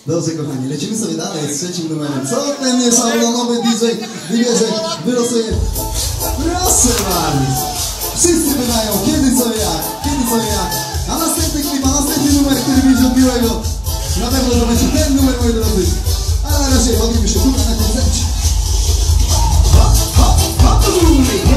Dobrze kochani, lecimy sobie dalej z trzecim numerem. Co ten nieszablonowy DJ wybierze, wylosuje? Proszę bardzo! Wszyscy pytają, kiedy co jak, kiedy co jak. A następny klip, a następny numer, który będzie od Białego. Na pewno to będzie ten numer, moi drodzy. A na razie bawimy się tutaj na koncercie. Ha, ha, ha,